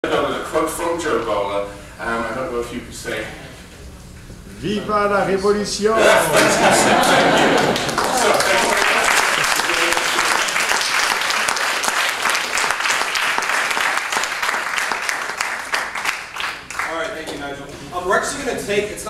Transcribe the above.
With a quote from Joe Bowler. I don't know if you could say. Viva la révolution! Fantastic, thank you. All right, thank you, Nigel. We're actually going to take.